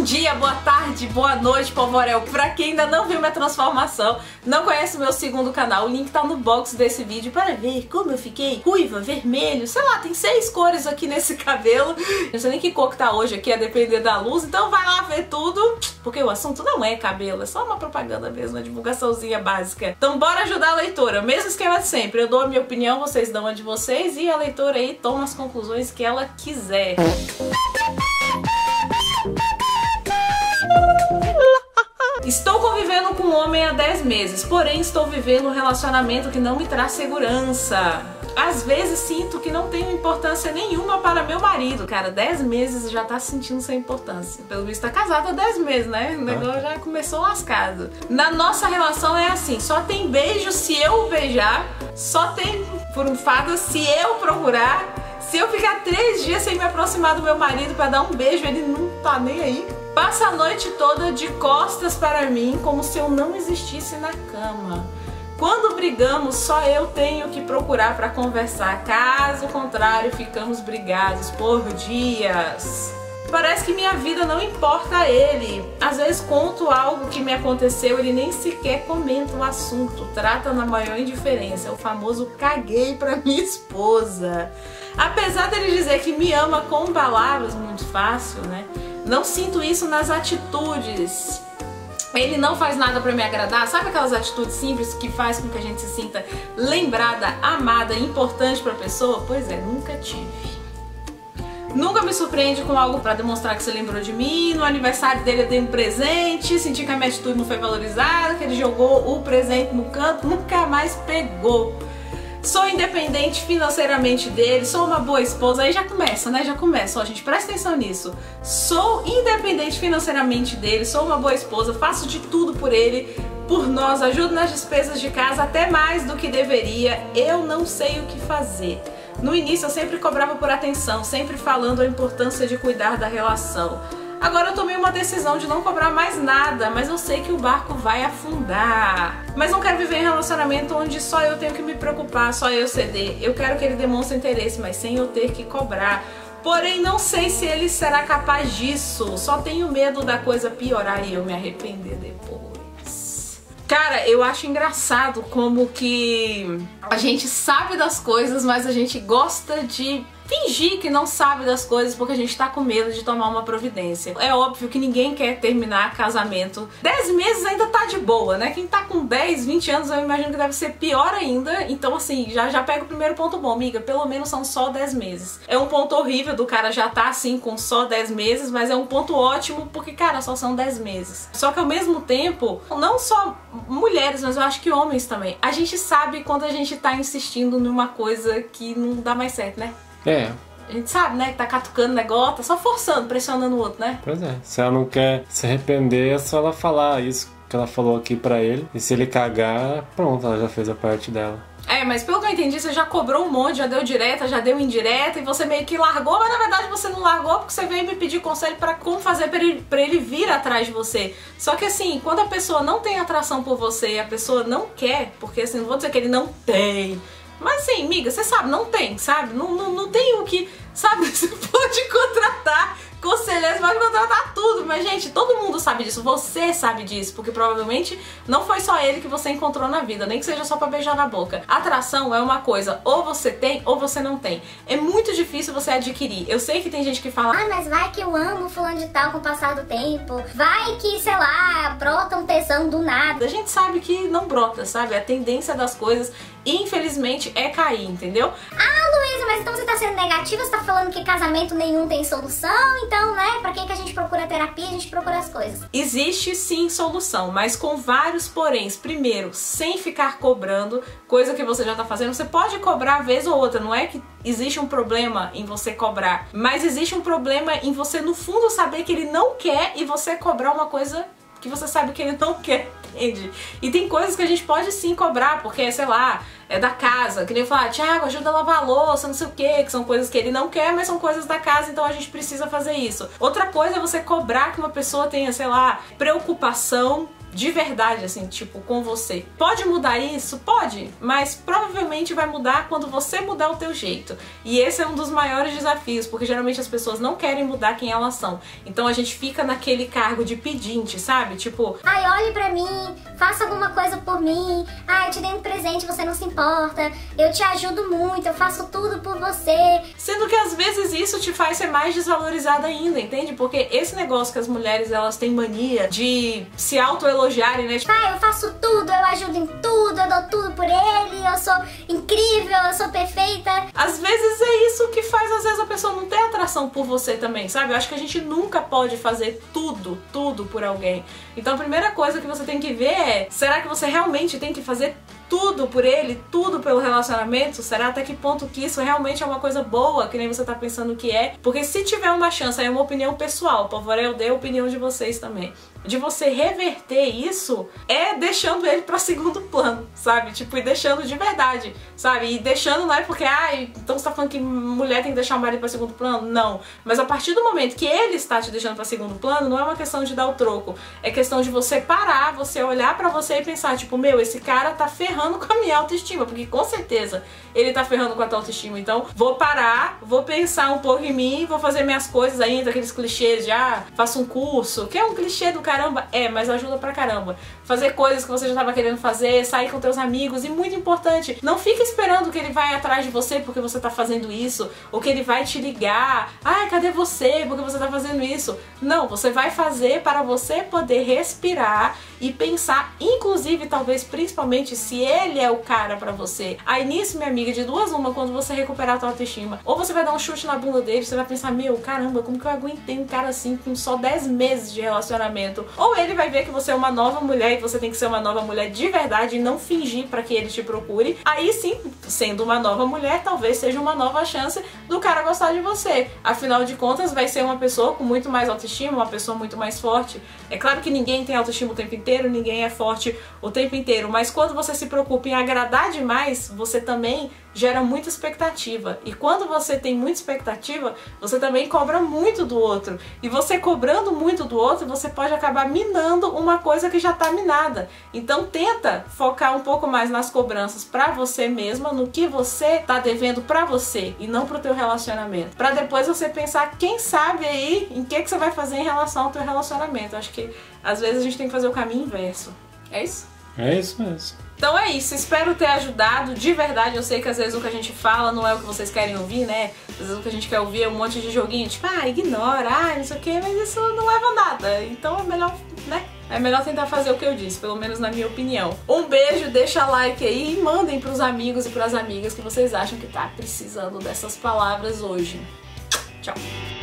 Bom dia, boa tarde, boa noite, Povorel. Pra quem ainda não viu minha transformação, não conhece meu segundo canal, o link tá no box desse vídeo para ver como eu fiquei ruiva, vermelho, sei lá, tem 6 cores aqui nesse cabelo. Não sei nem que cor que tá hoje aqui, a depender da luz, então vai lá ver tudo, porque o assunto não é cabelo, é só uma propaganda mesmo, uma divulgaçãozinha básica. Então bora ajudar a leitora, mesmo esquema de sempre, eu dou a minha opinião, vocês dão a de vocês e a leitora aí toma as conclusões que ela quiser. Estou convivendo com um homem há 10 meses, porém estou vivendo um relacionamento que não me traz segurança. Às vezes sinto que não tenho importância nenhuma para meu marido. Cara, 10 meses já tá sentindo sem importância. Pelo visto tá casado há 10 meses, né? O negócio já começou lascado. Na nossa relação é assim, só tem beijo se eu beijar, só tem furunfada se eu procurar. Se eu ficar 3 dias sem me aproximar do meu marido para dar um beijo, ele não tá nem aí. Passa a noite toda de costas para mim, como se eu não existisse na cama. Quando brigamos, só eu tenho que procurar para conversar. Caso contrário, ficamos brigados por dias. Parece que minha vida não importa a ele. Às vezes conto algo que me aconteceu, ele nem sequer comenta o assunto. Trata na maior indiferença. É o famoso caguei pra minha esposa. Apesar dele dizer que me ama com palavras, muito fácil, né? Não sinto isso nas atitudes. Ele não faz nada pra me agradar. Sabe aquelas atitudes simples que faz com que a gente se sinta lembrada, amada, importante pra pessoa? Pois é, nunca tive. Nunca me surpreende com algo pra demonstrar que você lembrou de mim. No aniversário dele eu dei um presente, senti que a minha atitude não foi valorizada, que ele jogou o presente no canto, nunca mais pegou. Sou independente financeiramente dele, sou uma boa esposa. Aí já começa, né? Já começa. Ó, gente, presta atenção nisso. Sou independente financeiramente dele, sou uma boa esposa, faço de tudo por ele, por nós, ajudo nas despesas de casa, até mais do que deveria. Eu não sei o que fazer. No início eu sempre cobrava por atenção, sempre falando a importância de cuidar da relação. Agora eu tomei uma decisão de não cobrar mais nada, mas eu sei que o barco vai afundar. Mas não quero viver em um relacionamento onde só eu tenho que me preocupar, só eu ceder. Eu quero que ele demonstre interesse, mas sem eu ter que cobrar. Porém, não sei se ele será capaz disso. Só tenho medo da coisa piorar e eu me arrepender depois. Cara, eu acho engraçado como que a gente sabe das coisas, mas a gente gosta de fingir que não sabe das coisas porque a gente tá com medo de tomar uma providência. É óbvio que ninguém quer terminar casamento. 10 meses ainda tá de boa, né? Quem tá com 10, 20 anos eu imagino que deve ser pior ainda. Então assim, já pega o primeiro ponto bom, amiga. Pelo menos são só 10 meses. É um ponto horrível do cara já tá assim com só 10 meses, mas é um ponto ótimo porque, cara, só são 10 meses. Só que ao mesmo tempo, não só mulheres, mas eu acho que homens também. A gente sabe quando a gente tá insistindo numa coisa que não dá mais certo, né? É. A gente sabe, né, que tá catucando o negócio, tá só forçando, pressionando o outro, né? Pois é. Se ela não quer se arrepender, é só ela falar isso que ela falou aqui pra ele. E se ele cagar, pronto, ela já fez a parte dela. É, mas pelo que eu entendi, você já cobrou um monte, já deu direta, já deu indireta e você meio que largou, mas na verdade você não largou porque você veio me pedir conselho pra como fazer pra ele vir atrás de você. Só que assim, quando a pessoa não tem atração por você e a pessoa não quer, porque assim, não vou dizer que ele não tem, mas assim, amiga, você sabe, não tem, sabe? Não tem o que, sabe? Você pode contratar conselheiros, pode contratar tudo, mas gente, todo mundo sabe disso, você sabe disso, porque provavelmente não foi só ele que você encontrou na vida, nem que seja só pra beijar na boca. Atração é uma coisa, ou você tem ou você não tem. É muito difícil você adquirir. Eu sei que tem gente que fala, ah, mas vai que eu amo fulano de tal com o passar do tempo, vai que, sei lá, brota um tesão do nada. A gente sabe que não brota, sabe? A tendência das coisas, infelizmente, é cair, entendeu? Ah, Luísa, mas então você tá sendo negativa, você tá falando que casamento nenhum tem solução, então, né, pra que a gente procura terapia, a gente procura as coisas. Existe sim solução, mas com vários poréns. Primeiro, sem ficar cobrando, coisa que você já tá fazendo. Você pode cobrar vez ou outra, não é que existe um problema em você cobrar, mas existe um problema em você, no fundo, saber que ele não quer e você cobrar uma coisa que você sabe que ele não quer, entende? E tem coisas que a gente pode sim cobrar, porque, sei lá, é da casa, que nem falar, Thiago, ajuda a lavar a louça, não sei o que são coisas que ele não quer, mas são coisas da casa, então a gente precisa fazer isso. Outra coisa é você cobrar que uma pessoa tenha, sei lá, preocupação de verdade, assim, tipo, com você. Pode mudar isso? Pode, mas provavelmente vai mudar quando você mudar o teu jeito. E esse é um dos maiores desafios, porque geralmente as pessoas não querem mudar quem elas são. Então a gente fica naquele cargo de pedinte, sabe? Tipo, ai, olhe pra mim, faça alguma coisa por mim, ai, eu te dei um presente, você não se importa, eu te ajudo muito, eu faço tudo por você. Sendo que às vezes isso te faz ser mais desvalorizada ainda, entende? Porque esse negócio que as mulheres, elas têm mania de se autoelogiarem, né? Tipo, eu faço tudo, eu ajudo em tudo, eu dou tudo por ele, eu sou incrível, eu sou perfeita. Às vezes é isso que faz, às vezes, a pessoa não ter atração por você também, sabe? Eu acho que a gente nunca pode fazer tudo por alguém. Então a primeira coisa que você tem que ver é, será que você realmente tem que fazer tudo por ele, tudo pelo relacionamento? Será até que ponto que isso realmente é uma coisa boa, que nem você tá pensando que é? Porque se tiver uma chance, aí é uma opinião pessoal, por favor, eu dei a opinião de vocês também, de você reverter isso, é deixando ele pra segundo plano, sabe? Tipo, e deixando de verdade, sabe? E deixando não é porque, então você tá falando que mulher tem que deixar o marido pra segundo plano? Não. Mas a partir do momento que ele está te deixando pra segundo plano, não é uma questão de dar o troco, é questão de você parar, você olhar pra você e pensar, tipo, meu, esse cara tá ferrando com a minha autoestima, porque com certeza ele tá ferrando com a tua autoestima. Então vou parar, vou pensar um pouco em mim, vou fazer minhas coisas ainda, aqueles clichês de faço um curso, que é um clichê do caramba, mas ajuda pra caramba. Fazer coisas que você já tava querendo fazer, sair com teus amigos, e muito importante, não fica esperando que ele vai atrás de você porque você tá fazendo isso, ou que ele vai te ligar, cadê você, porque você tá fazendo isso. Não, você vai fazer para você poder respirar e pensar, inclusive, talvez, principalmente, se ele é o cara pra você. Aí nisso, minha amiga, de duas uma, quando você recuperar a tua autoestima, ou você vai dar um chute na bunda dele, você vai pensar, meu, caramba, como que eu aguentei um cara assim com só 10 meses de relacionamento? Ou ele vai ver que você é uma nova mulher e você tem que ser uma nova mulher de verdade e não fingir pra que ele te procure. Aí sim, sendo uma nova mulher, talvez seja uma nova chance do cara gostar de você. Afinal de contas, vai ser uma pessoa com muito mais autoestima, uma pessoa muito mais forte. É claro que ninguém tem autoestima o tempo inteiro, ninguém é forte o tempo inteiro, mas quando você se preocupa em agradar demais, você também gera muita expectativa. E quando você tem muita expectativa, você também cobra muito do outro. E você cobrando muito do outro, você pode acabar minando uma coisa que já tá minada. Então tenta focar um pouco mais nas cobranças pra você mesma, no que você tá devendo pra você e não pro teu relacionamento. Pra depois você pensar, quem sabe aí, em que você vai fazer em relação ao teu relacionamento. Acho que às vezes a gente tem que fazer o caminho inverso. É isso? É isso mesmo. Então é isso, espero ter ajudado, de verdade. Eu sei que às vezes o que a gente fala não é o que vocês querem ouvir, né? Às vezes o que a gente quer ouvir é um monte de joguinho, tipo, ignora, não sei o que, mas isso não leva a nada. Então é melhor, né? É melhor tentar fazer o que eu disse, pelo menos na minha opinião. Um beijo, deixa like aí e mandem pros amigos e pras amigas que vocês acham que tá precisando dessas palavras hoje. Tchau!